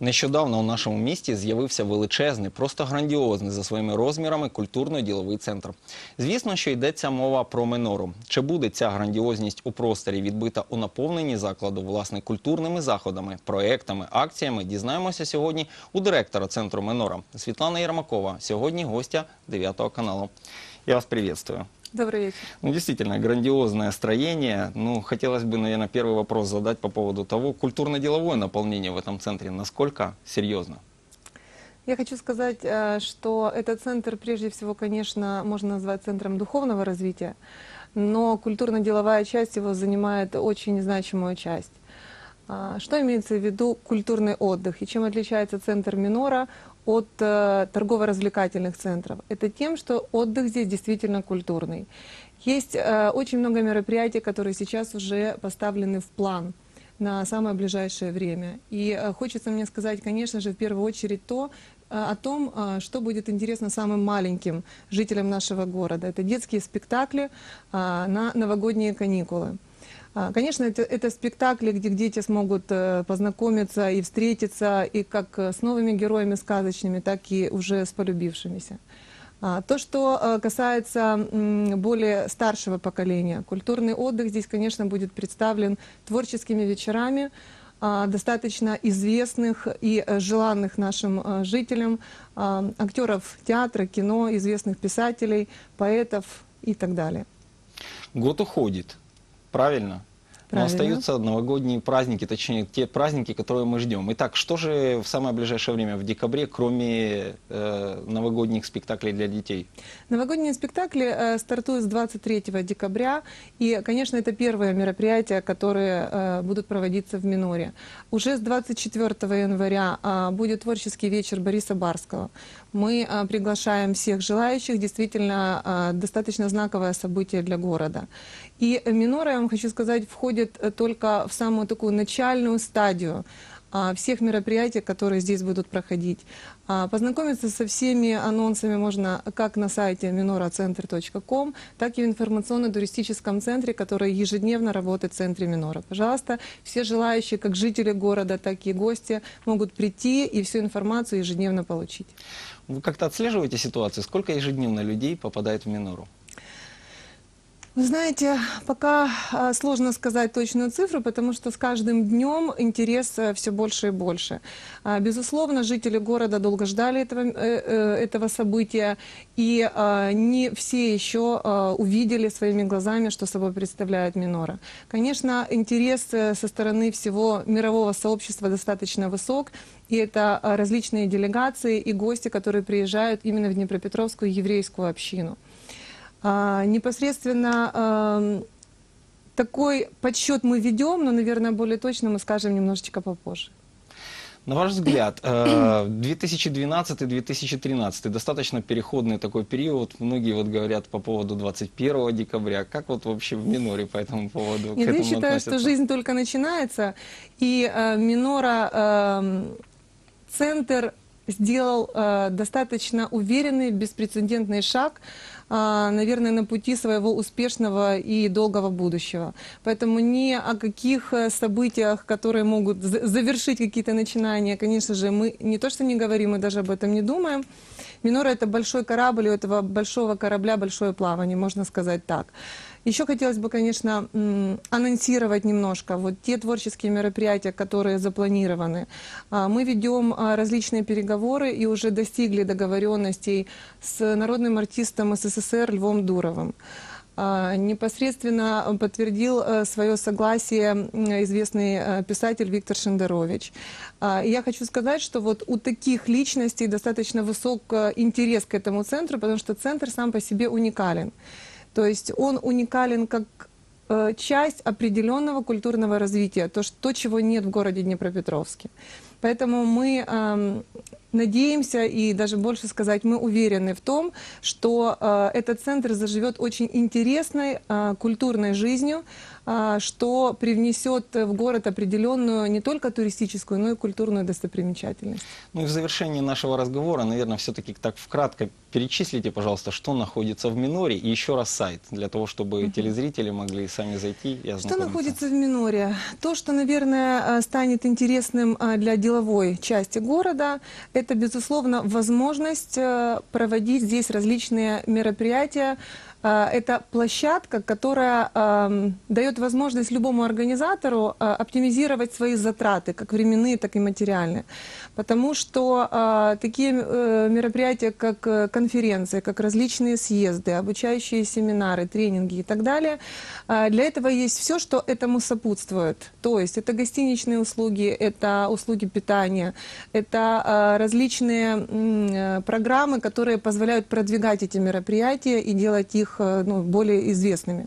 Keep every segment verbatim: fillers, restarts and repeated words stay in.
Нещодавно у нашому місті з'явився величезний, просто грандіозний за своїми розмірами культурно-діловий центр. Звісно, що йдеться мова про Минору. Чи буде ця грандіозність у просторі відбита у наповненні закладу, власне, культурними заходами, проектами, акціями, дізнаємося сьогодні у директора центру Минора. Світлана Єрмакова, сьогодні гостя дев'ятого каналу. Я вас приветствую. Добрый вечер. Ну, действительно, грандиозное строение. Ну, хотелось бы, наверное, первый вопрос задать по поводу того, культурно-деловое наполнение в этом центре, насколько серьезно? Я хочу сказать, что этот центр, прежде всего, конечно, можно назвать центром духовного развития, но культурно-деловая часть его занимает очень значимую часть. Что имеется в виду культурный отдых и чем отличается центр Минора от э, торгово-развлекательных центров? Это тем, что отдых здесь действительно культурный. Есть э, очень много мероприятий, которые сейчас уже поставлены в план на самое ближайшее время. И э, хочется мне сказать, конечно же, в первую очередь то, э, о том, э, что будет интересно самым маленьким жителям нашего города. Это детские спектакли э, на новогодние каникулы. Конечно, это, это спектакли, где дети смогут познакомиться и встретиться и как с новыми героями сказочными, так и уже с полюбившимися. То, что касается более старшего поколения, культурный отдых здесь, конечно, будет представлен творческими вечерами достаточно известных и желанных нашим жителям актеров театра, кино, известных писателей, поэтов и так далее. Год уходит. Правильно? Но Правильно. остаются новогодние праздники, точнее, те праздники, которые мы ждем. Итак, что же в самое ближайшее время, в декабре, кроме э, новогодних спектаклей для детей? Новогодние спектакли э, стартуют с двадцать третьего декабря. И, конечно, это первые мероприятия, которые э, будут проводиться в Миноре. Уже с двадцать четвёртого января э, будет творческий вечер Бориса Барского. Мы э, приглашаем всех желающих. Действительно, э, достаточно знаковое событие для города. И Минора, я вам хочу сказать, входит только в самую такую начальную стадию а, всех мероприятий, которые здесь будут проходить. А, познакомиться со всеми анонсами можно как на сайте минора центр точка ком, так и в информационно-туристическом центре, который ежедневно работает в центре Минора. Пожалуйста, все желающие, как жители города, так и гости, могут прийти и всю информацию ежедневно получить. Вы как-то отслеживаете ситуацию? Сколько ежедневно людей попадает в Минору? Вы знаете, пока а, сложно сказать точную цифру, потому что с каждым днем интерес а, все больше и больше. А, безусловно, жители города долго ждали этого, э, э, этого события, и а, не все еще а, увидели своими глазами, что собой представляет Минора. Конечно, интерес со стороны всего мирового сообщества достаточно высок, и это а, различные делегации и гости, которые приезжают именно в Днепропетровскую еврейскую общину. А, непосредственно а, такой подсчет мы ведем, но, наверное, более точно мы скажем немножечко попозже. На ваш взгляд, две тысячи двенадцатый — две тысячи тринадцатый достаточно переходный такой период. Многие вот говорят по поводу двадцать первого декабря. Как вот вообще в Миноре по этому поводу? Нет, к этому я считаю, относятся? что жизнь только начинается, и э, Минора, э, центр сделал э, достаточно уверенный, беспрецедентный шаг, наверное, на пути своего успешного и долгого будущего. Поэтому ни о каких событиях, которые могут завершить какие-то начинания, конечно же, мы не то что не говорим, мы даже об этом не думаем. Минора — это большой корабль, у этого большого корабля большое плавание, можно сказать так. Еще хотелось бы, конечно, анонсировать немножко вот те творческие мероприятия, которые запланированы. Мы ведем различные переговоры и уже достигли договоренностей с народным артистом СССР Львом Дуровым. Непосредственно подтвердил свое согласие известный писатель Виктор Шендерович. Я хочу сказать, что вот у таких личностей достаточно высок интерес к этому центру, потому что центр сам по себе уникален. То есть он уникален как э, часть определенного культурного развития, то, что, то, чего нет в городе Днепропетровске. Поэтому мы э, надеемся, и даже больше сказать, мы уверены в том, что э, этот центр заживет очень интересной э, культурной жизнью, а, что привнесет в город определенную не только туристическую, но и культурную достопримечательность. Ну и в завершении нашего разговора, наверное, все-таки так вкратко перечислите, пожалуйста, что находится в Миноре и еще раз сайт, для того, чтобы телезрители могли сами зайти и Что ознакомиться. находится в Миноре? То, что, наверное, а, станет интересным а, для деловой части города, это, безусловно, возможность а, проводить здесь различные мероприятия. А, Это площадка, которая ам, дает возможность любому организатору а, оптимизировать свои затраты, как временные, так и материальные. Потому что а, такие э, мероприятия, как э, конференции, как различные съезды, обучающие семинары, тренинги и так далее, а, для этого есть все, что этому сопутствует. То есть это гостиничные услуги, это услуги питания, это а, различные м, э, программы, которые позволяют продвигать эти мероприятия и делать их э, ну, более известными.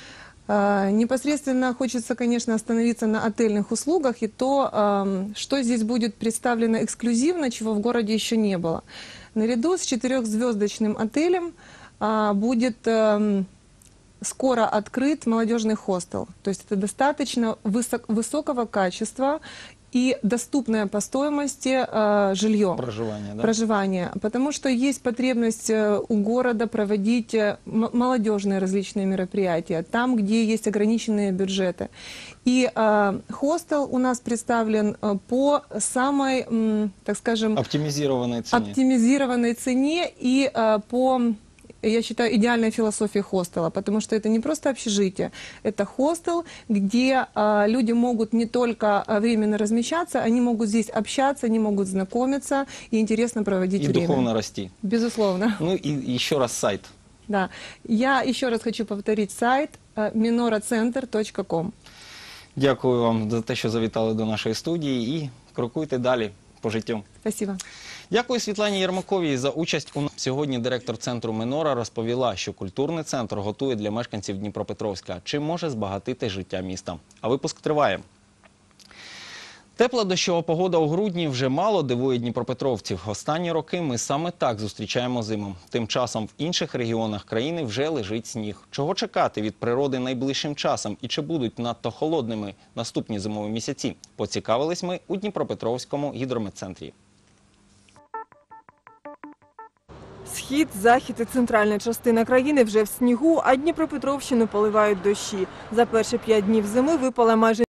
А, Непосредственно хочется, конечно, остановиться на отельных услугах и то, ам, что здесь будет представлено эксклюзивно, чего в городе еще не было. Наряду с четырехзвездочным отелем а, будет ам, скоро открыт молодежный хостел. То есть это достаточно высок- высокого качества и доступное по стоимости а, жилье. Проживание, да? Проживания, потому что есть потребность э, у города проводить э, м- молодежные различные мероприятия, там, где есть ограниченные бюджеты. И э, хостел у нас представлен э, по самой, м, так скажем, Оптимизированной цене. оптимизированной цене и э, по, я считаю, идеальной философии хостела, потому что это не просто общежитие, это хостел, где э, люди могут не только э, временно размещаться, они могут здесь общаться, они могут знакомиться и интересно проводить И время. духовно расти. Безусловно. Ну и еще раз сайт. Да. Я еще раз хочу повторить сайт э, минорацентр точка ком. Дякую вам за те, що завітали до нашої студії, і крокуйте далі по життю. Спасибо. Дякую Світлані Єрмаковій за участь. У нас сьогодні директор центру Минора розповіла, що культурний центр готує для мешканців Дніпропетровська, чим може збагатити життя міста. А випуск триває. Тепла дощова погода у грудні вже мало дивує дніпропетровців. Останні роки ми саме так зустрічаємо зиму. Тим часом в інших регіонах країни вже лежить сніг. Чого чекати від природи найближчим часом і чи будуть надто холодними наступні зимові місяці? Поцікавились ми у Дніпропетровському гідрометцентрі. Схід, захід і центральна частина країни вже в снігу, а Дніпропетровщину поливають дощі. За перші п'ять днів зими випала майже